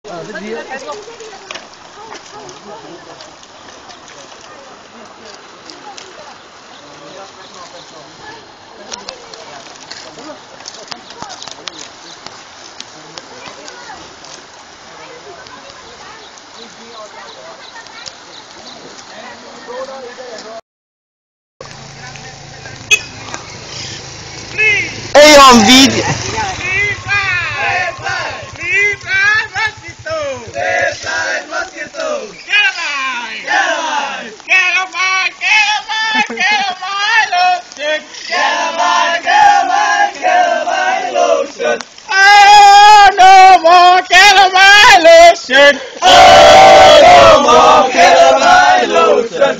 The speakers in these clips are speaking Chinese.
Hey, on video. No more calamine lotion. Oh, no more calamine lotion.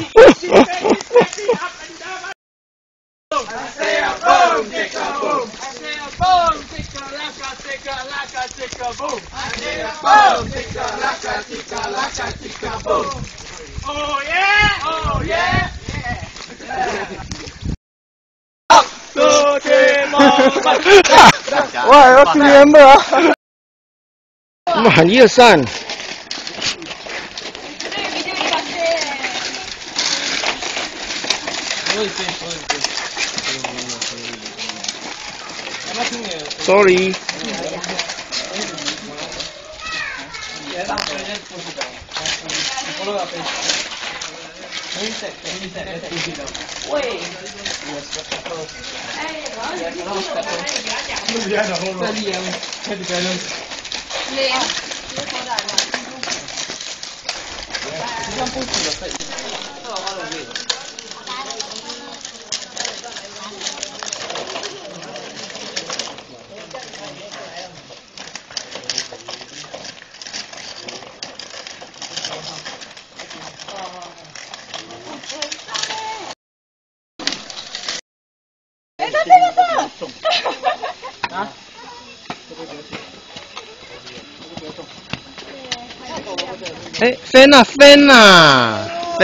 I say a boom, tick a boom. I say a boom, tick a laka, tick a laka, tick a boom. I say a boom, tick a laka, tick a laka, tick a boom. Oh yeah, oh yeah, yeah. Up to the moment. Why? What do you remember? 满月扇。Sorry。哎 ，fan 啊 fan 啊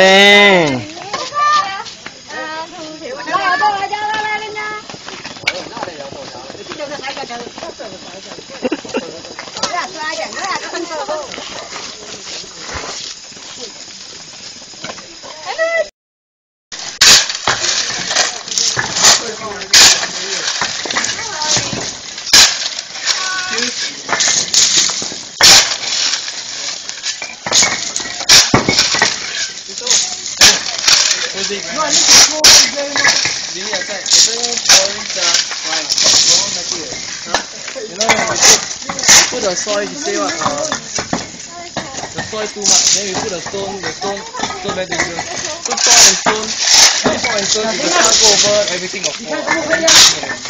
fan。Put the soil, he say what? The soil too much, then we put the stone very dangerous. Put salt and stone, if the sun go over, everything will fall.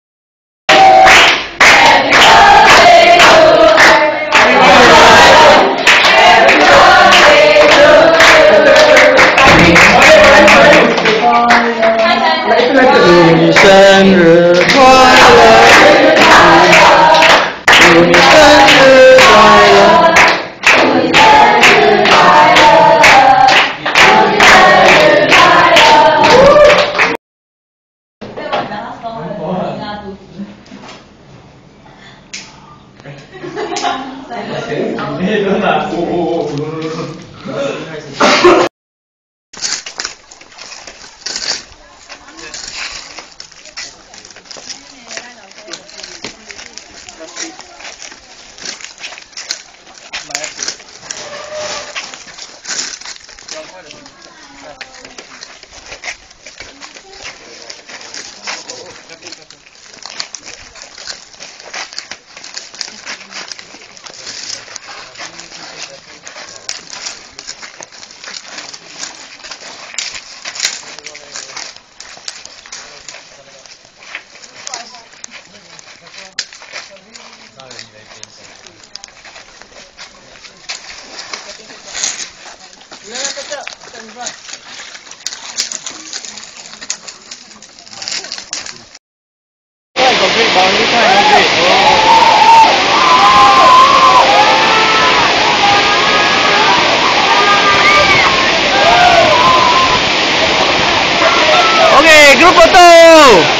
祝你生日快乐！祝你生日快乐！祝你生日快乐！祝你生日快乐！被我讲到说我拉肚子。你真的？Okay, group photo.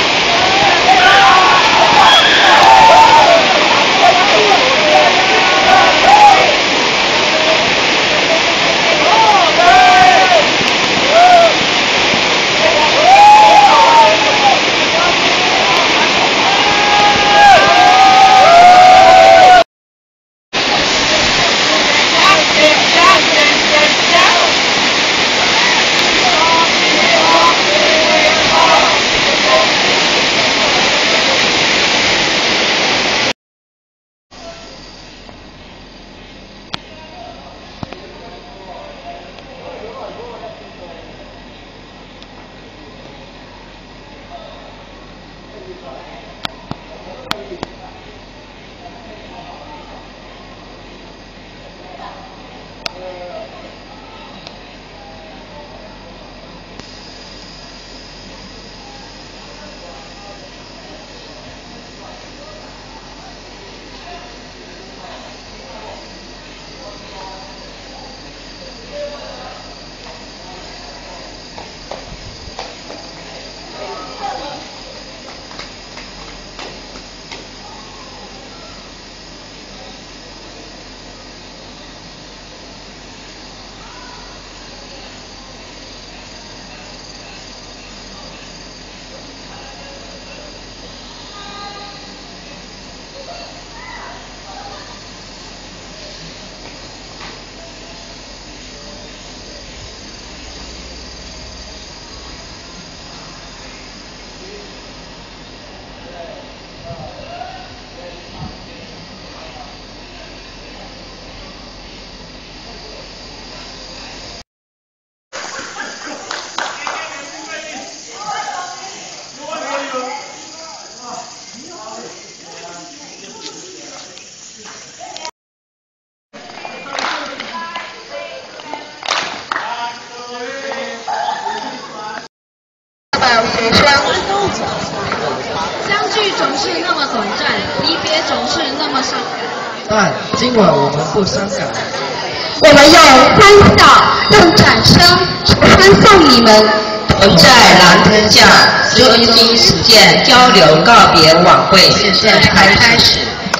但今晚我们不伤感， 我们用欢笑、用掌声欢送你们。 同在蓝天下，中心实践交流告别晚会现在开始。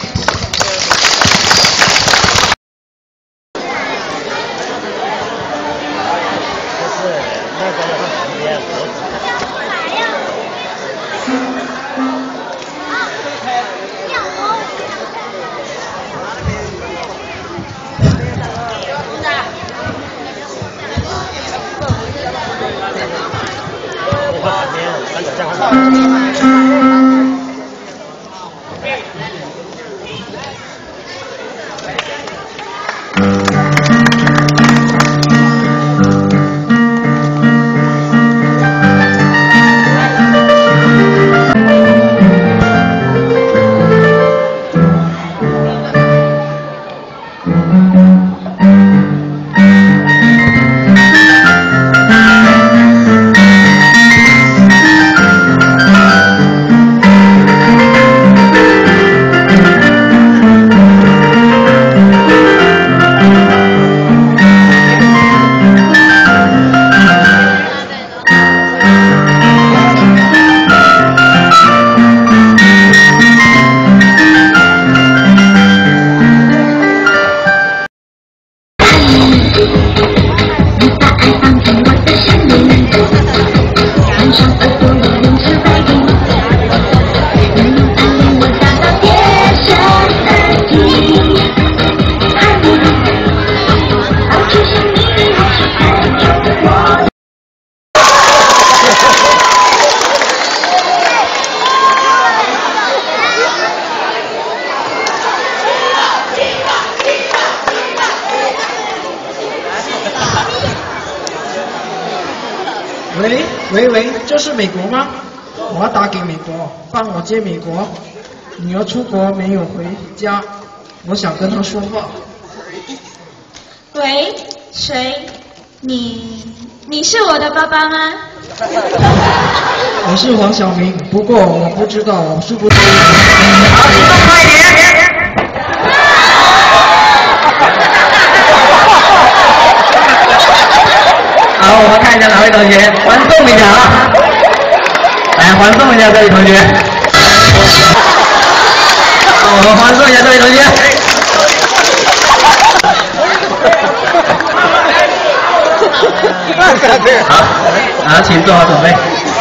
喂，这是美国吗？我要打给美国，帮我接美国女儿出国没有回家，我想跟她说话。 喂，谁？你是我的爸爸吗？ 我是黄晓明，不过我不知道我是不是。 好，行动快一点。好，我们看一下哪位同学，欢送一下啊！来，欢送一下这位同学。好，我们欢送一下这位同学。好，请做好准备。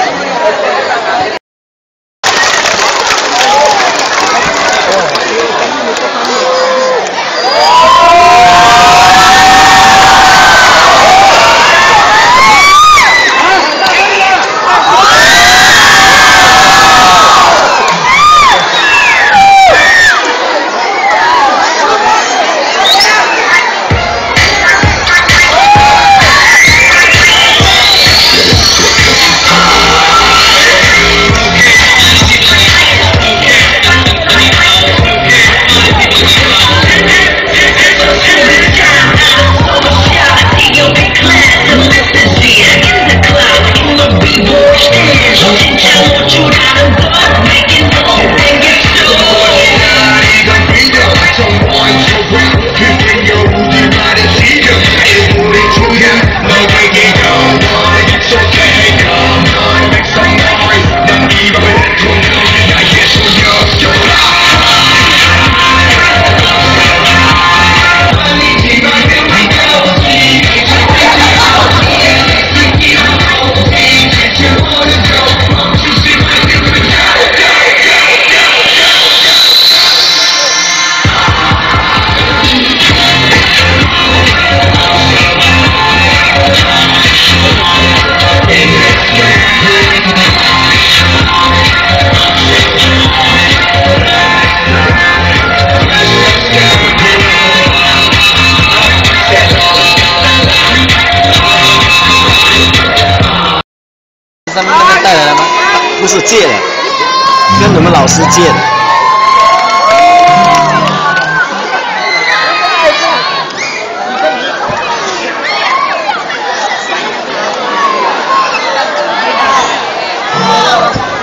上面那边带来了吗？不是借的，跟你们老师借的。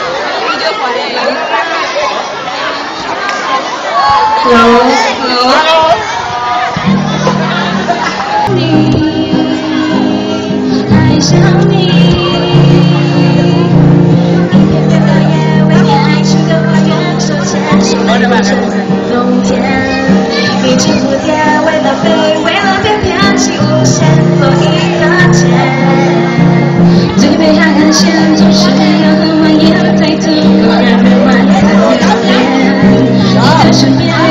有想你。一片片落叶为你爱情的花园，手牵手走进冬天。一只蝴蝶为了飞，为了翩翩起舞，陷落一个茧。最被爱的线总是要很蜿蜒，太突然被万里的恋。你的身边有。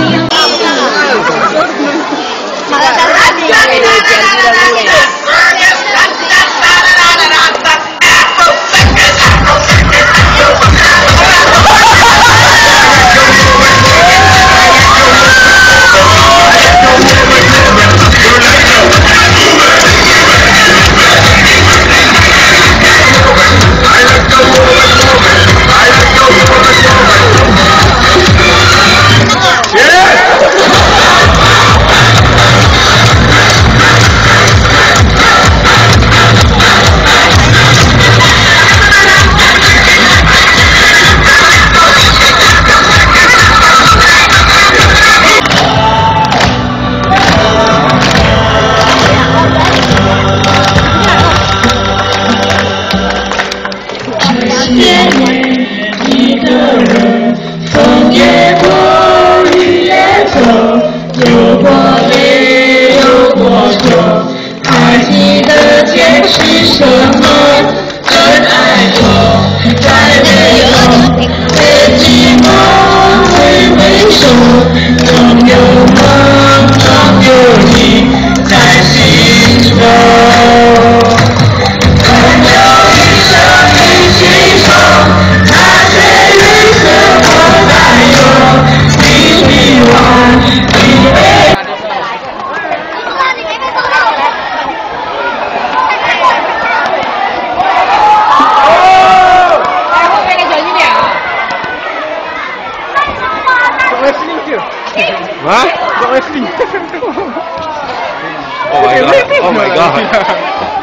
好了，大家你可以剪辑的那个。 What? Oh my god. Oh my god.